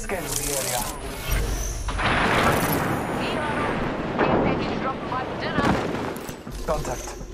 Scanning the area. Here, care package dropping by for dinner. Contact.